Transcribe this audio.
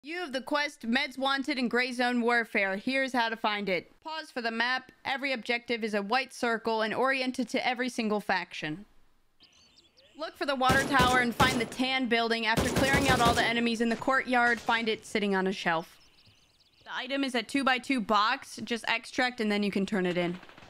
You have the quest Meds Wanted in Gray Zone Warfare. Here's how to find it. Pause for the map. Every objective is a white circle and oriented to every single faction. Look for the water tower and find the tan building. After clearing out all the enemies in the courtyard, find it sitting on a shelf. The item is a 2x2 box. Just extract and then you can turn it in.